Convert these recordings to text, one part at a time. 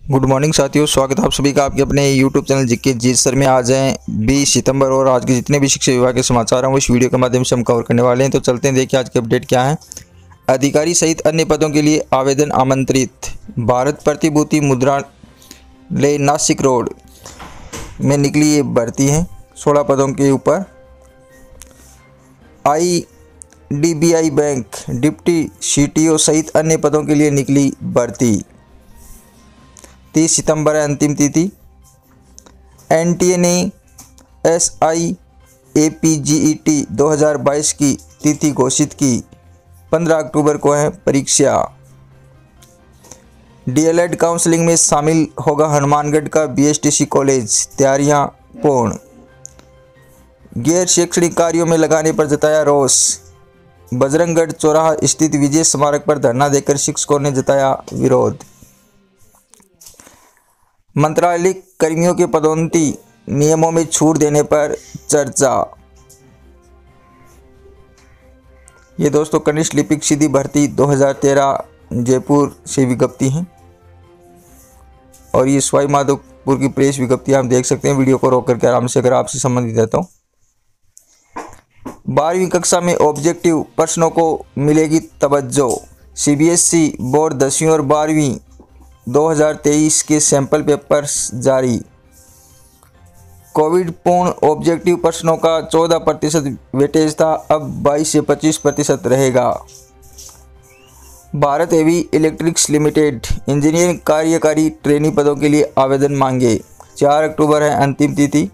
Good morning साथियों, स्वागत है आप सभी का आपके अपने YouTube channel GK ji sir में। आज हैं 20 सितंबर और आज के जितने भी शिक्षा विभाग के समाचार हैं वो इस वीडियो के माध्यम से हम कवर करने वाले हैं। तो चलते हैं, देखिए आज के अपडेट क्या है। अधिकारी सहित अन्य पदों के लिए आवेदन आमंत्रित। भारत प्रतिभूति मुद्रालय नासिक रोड में निकली ये भर्ती है 16 पदों के ऊपर। IDBI बैंक डिप्टी CTO सहित अन्य पदों के लिए निकली भर्ती। 30 सितंबर है अंतिम तिथि। NTA ने SIAPGET 2022 की तिथि घोषित की। 15 अक्टूबर को है परीक्षा। DLED काउंसलिंग में शामिल होगा हनुमानगढ़ का BSTC कॉलेज। तैयारियां पूर्ण। गैर शैक्षणिक कार्यों में लगाने पर जताया रोष। बजरंगगढ़ चौराहा स्थित विजय स्मारक पर धरना देकर शिक्षकों ने जताया विरोध। मंत्रालय कर्मियों के पदोन्नति नियमों में छूट देने पर चर्चा। ये दोस्तों कनिष्ठ लिपिक सीधी भर्ती 2013 जयपुर से विज्ञप्ति है और ये सवाई माधोपुर की प्रेस विज्ञप्ति आप देख सकते हैं। वीडियो को रोक करके आराम से अगर आपसे संबंधित है तो 12वीं कक्षा में ऑब्जेक्टिव प्रश्नों को मिलेगी तवज्जो। CBSE बोर्ड 10वीं और 12वीं 2023 के सैंपल पेपर्स जारी। कोविड पूर्ण ऑब्जेक्टिव प्रश्नों का 14% वेटेज था, अब 22 से 25% रहेगा। Bharat heavy electricals limited engineering कार्यकारी ट्रेनी पदों के लिए आवेदन मांगे। 4 अक्टूबर है अंतिम तिथि।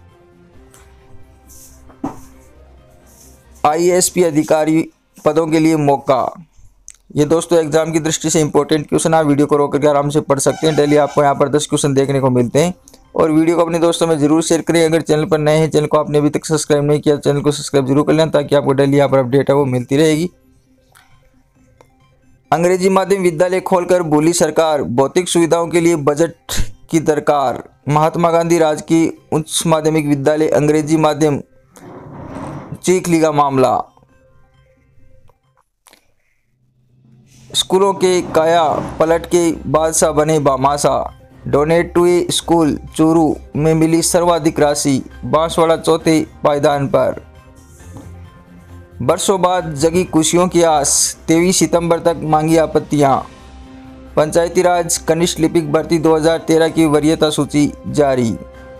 IASP अधिकारी पदों के लिए मौका। ये दोस्तों एग्जाम की दृष्टि से इंपॉर्टेंट क्वेश्चन आप वीडियो को रोक करके आराम से पढ़ सकते हैं। डेली आपको यहाँ पर 10 क्वेश्चन देखने को मिलते हैं और वीडियो को अपने दोस्तों में जरूर शेयर करें। अगर चैनल पर नए हैं, चैनल को आपने अभी तक सब्सक्राइब नहीं किया, चैनल को सब्सक्राइब जरूर कर लें ताकि आपको डेली यहाँ पर अपडेट है वो मिलती रहेगी। अंग्रेजी माध्यम विद्यालय खोलकर भूली सरकार, भौतिक सुविधाओं के लिए बजट की दरकार। महात्मा गांधी राजकीय उच्च माध्यमिक विद्यालय अंग्रेजी माध्यम चीखली का मामला। स्कूलों के काया पलट के बादशाह बने बामासा। Donate to a school Churu में मिली सर्वाधिक राशि। बांसवाड़ा चौथे पायदान पर। बरसों बाद जगी खुशियों की आस। 23 सितंबर तक मांगी आपत्तियां। पंचायती राज कनिष्ठ लिपिक भर्ती 2013 की वरीयता सूची जारी।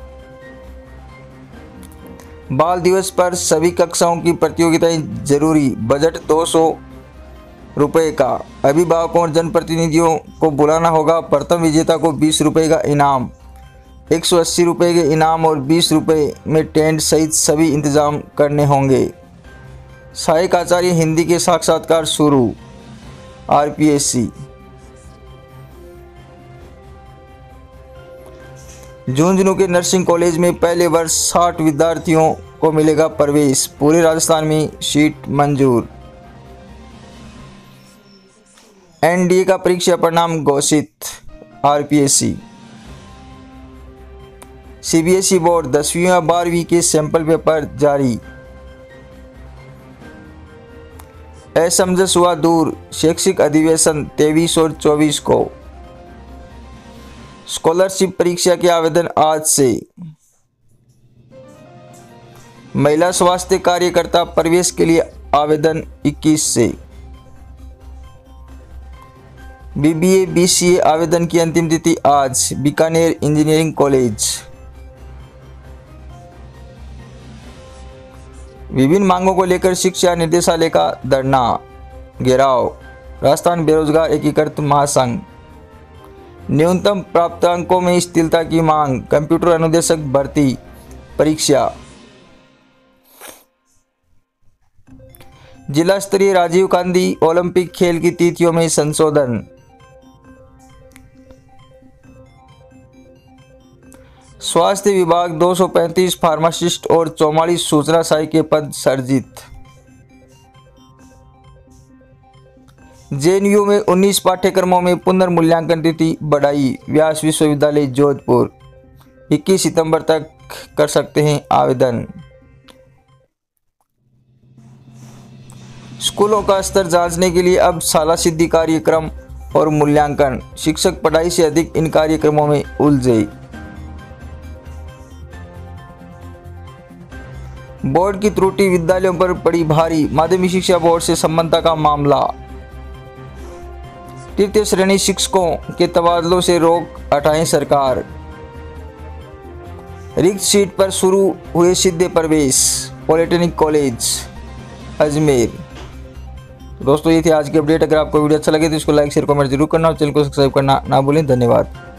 बाल दिवस पर सभी कक्षाओं की प्रतियोगिताएं जरूरी। बजट 200 रुपये का। अभिभावकों और जनप्रतिनिधियों को बुलाना होगा। प्रथम विजेता को 20 रुपये का इनाम, 180 रुपये के इनाम और 20 रुपये में टेंट सहित सभी इंतजाम करने होंगे। सहायक आचार्य हिंदी के साक्षात्कार शुरू। RPSC। झुंझुनू के नर्सिंग कॉलेज में पहले वर्ष 60 विद्यार्थियों को मिलेगा प्रवेश। पूरे राजस्थान में सीट मंजूर। NDA का परीक्षा परिणाम घोषित। RPSC। CBSE बोर्ड 10वीं और 12वीं के सैंपल पेपर जारी। असमंजस हुआ दूर। शैक्षिक अधिवेशन 23 और 24 को। स्कॉलरशिप परीक्षा के आवेदन आज से। महिला स्वास्थ्य कार्यकर्ता प्रवेश के लिए आवेदन 21 से। BBA BCA आवेदन की अंतिम तिथि आज। Bikaner engineering college. विभिन्न मांगों को लेकर शिक्षा निदेशालय का धरना घेराव। राजस्थान बेरोजगार एकीकृत महासंघ। न्यूनतम प्राप्तांकों में स्थिरता की मांग। कंप्यूटर अनुदेशक भर्ती परीक्षा। जिला स्तरीय राजीव गांधी ओलंपिक खेल की तिथियों में संशोधन। स्वास्थ्य विभाग 235 फार्मासिस्ट और 44 सूचना सहायक के पद सृजित। JNU में 19 पाठ्यक्रमों में पुनर्मूल्यांकन तिथि बढ़ाई। व्यास विश्वविद्यालय जोधपुर 21 सितंबर तक कर सकते हैं आवेदन। स्कूलों का स्तर जांचने के लिए अब शाला सिद्धि कार्यक्रम और मूल्यांकन, शिक्षक पढ़ाई से अधिक इन कार्यक्रमों में उलझे। बोर्ड की त्रुटि, विद्यालयों पर पड़ी भारी, माध्यमिक शिक्षा बोर्ड से संबद्धता का मामला। तृतीय श्रेणी शिक्षकों के तबादलों से रोक हटाएं सरकार। रिक्त सीट पर शुरू हुए सीधे प्रवेश, पॉलिटेक्निक कॉलेज अजमेर। दोस्तों ये थी आज की अपडेट। अगर आपको वीडियो अच्छा लगे तो इसको लाइक शेयर कमेंट जरूर करना और चैनल को सब्सक्राइब करना ना भूलें। धन्यवाद।